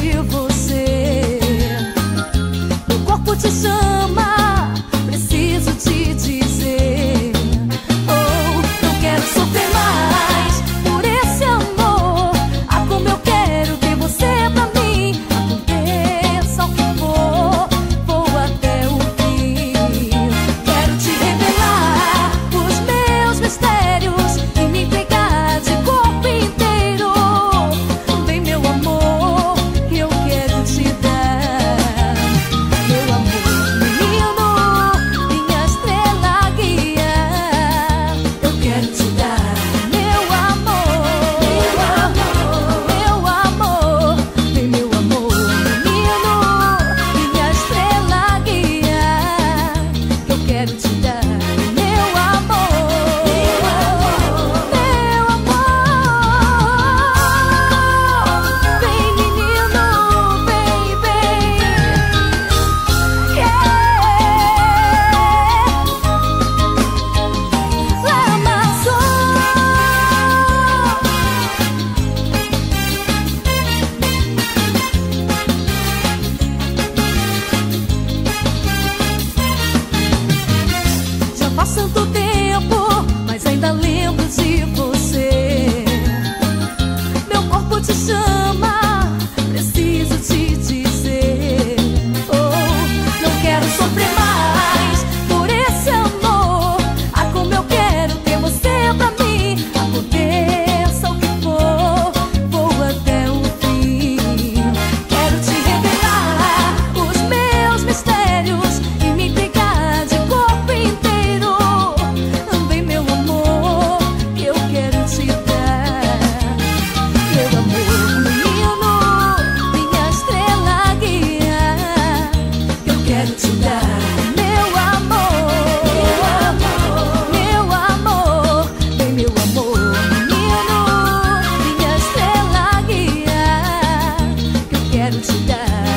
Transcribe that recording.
de você. Meu corpo te chama, preciso te dizer. Oh, não quero sofrer mais por esse amor. Ah, como eu quero ter você pra mim. Aconteça o que for, vou até o fim. Quero te revelar os meus mistérios e me entregar de corpo inteiro. Vem, meu amor, que eu quero te dar. Meu amor, menino, minha estrela guia. Eu quero te dar, meu amor, meu amor, meu amor. Vem, meu amor, menino, minha estrela guia. Eu quero te dar, meu amor, meu amor, meu amor. Vem, menino, vem, vem. Yeah. Lamaçou. Já faz tanto tempo, mas ainda lembro de você. Meu corpo te chama, preciso te dizer. Oh, não quero sofrer mais por esse amor. Ah, como eu quero ter você pra mim. Aconteça o que for, vou até o fim. Quero te revelar os meus mistérios e me entregar de corpo inteiro. Vem, meu amor, que eu quero te dar. Meu amor, menino, minha estrela guia. Eu quero te dar, meu amor, meu amor, meu amor. Vem, meu amor, menino, minha estrela guia. Eu quero te dar.